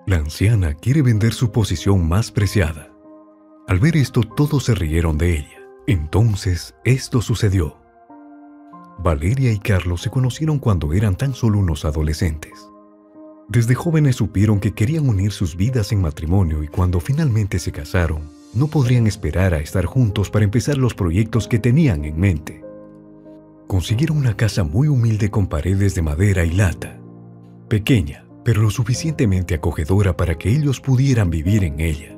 La anciana quiere vender su posición más preciada. Al ver esto, todos se rieron de ella. Entonces, esto sucedió. Valeria y Carlos se conocieron cuando eran tan solo unos adolescentes. Desde jóvenes supieron que querían unir sus vidas en matrimonio y cuando finalmente se casaron, no podrían esperar a estar juntos para empezar los proyectos que tenían en mente. Consiguieron una casa muy humilde con paredes de madera y lata. Pequeña, pero lo suficientemente acogedora para que ellos pudieran vivir en ella.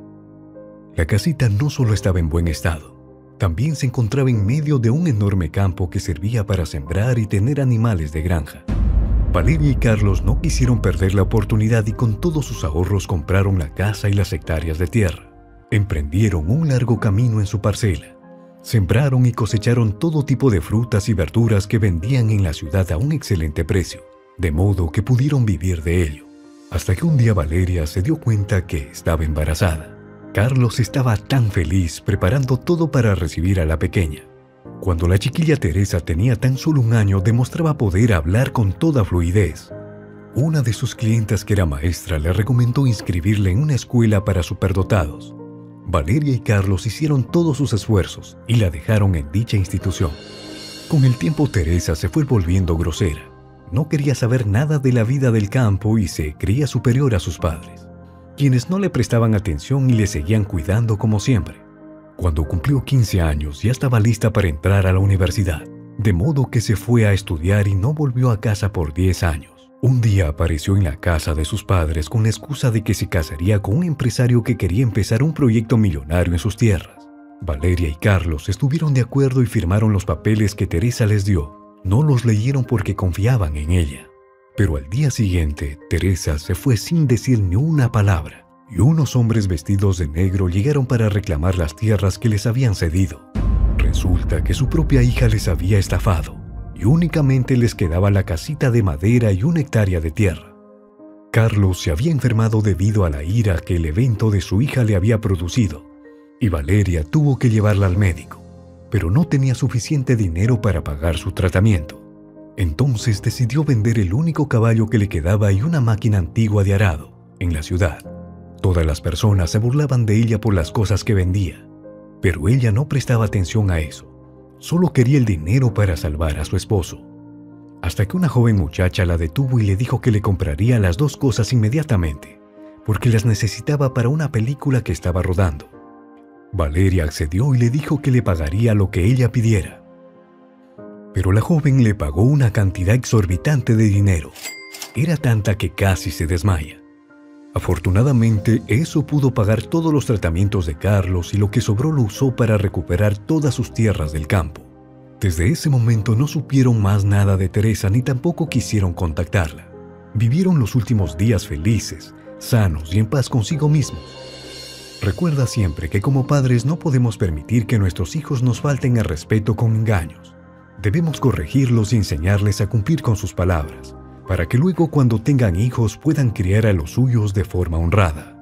La casita no solo estaba en buen estado, también se encontraba en medio de un enorme campo que servía para sembrar y tener animales de granja. Valeria y Carlos no quisieron perder la oportunidad y con todos sus ahorros compraron la casa y las hectáreas de tierra. Emprendieron un largo camino en su parcela. Sembraron y cosecharon todo tipo de frutas y verduras que vendían en la ciudad a un excelente precio, de modo que pudieron vivir de ello. Hasta que un día Valeria se dio cuenta que estaba embarazada. Carlos estaba tan feliz preparando todo para recibir a la pequeña. Cuando la chiquilla Teresa tenía tan solo 1 año, demostraba poder hablar con toda fluidez. Una de sus clientas, que era maestra, le recomendó inscribirla en una escuela para superdotados. Valeria y Carlos hicieron todos sus esfuerzos y la dejaron en dicha institución. Con el tiempo, Teresa se fue volviendo grosera. No quería saber nada de la vida del campo y se creía superior a sus padres, quienes no le prestaban atención y le seguían cuidando como siempre. Cuando cumplió 15 años, ya estaba lista para entrar a la universidad, de modo que se fue a estudiar y no volvió a casa por 10 años. Un día apareció en la casa de sus padres con la excusa de que se casaría con un empresario que quería empezar un proyecto millonario en sus tierras. Valeria y Carlos estuvieron de acuerdo y firmaron los papeles que Teresa les dio. No los leyeron porque confiaban en ella. Pero al día siguiente, Teresa se fue sin decir ni una palabra, y unos hombres vestidos de negro llegaron para reclamar las tierras que les habían cedido. Resulta que su propia hija les había estafado, y únicamente les quedaba la casita de madera y 1 hectárea de tierra. Carlos se había enfermado debido a la ira que el evento de su hija le había producido, y Valeria tuvo que llevarla al médico, pero no tenía suficiente dinero para pagar su tratamiento. Entonces decidió vender el único caballo que le quedaba y una máquina antigua de arado en la ciudad. Todas las personas se burlaban de ella por las cosas que vendía, pero ella no prestaba atención a eso. Solo quería el dinero para salvar a su esposo. Hasta que una joven muchacha la detuvo y le dijo que le compraría las 2 cosas inmediatamente, porque las necesitaba para una película que estaba rodando. Valeria accedió y le dijo que le pagaría lo que ella pidiera. Pero la joven le pagó una cantidad exorbitante de dinero. Era tanta que casi se desmaya. Afortunadamente, eso pudo pagar todos los tratamientos de Carlos y lo que sobró lo usó para recuperar todas sus tierras del campo. Desde ese momento no supieron más nada de Teresa ni tampoco quisieron contactarla. Vivieron los últimos días felices, sanos y en paz consigo mismos. Recuerda siempre que como padres no podemos permitir que nuestros hijos nos falten el respeto con engaños. Debemos corregirlos y enseñarles a cumplir con sus palabras, para que luego cuando tengan hijos puedan criar a los suyos de forma honrada.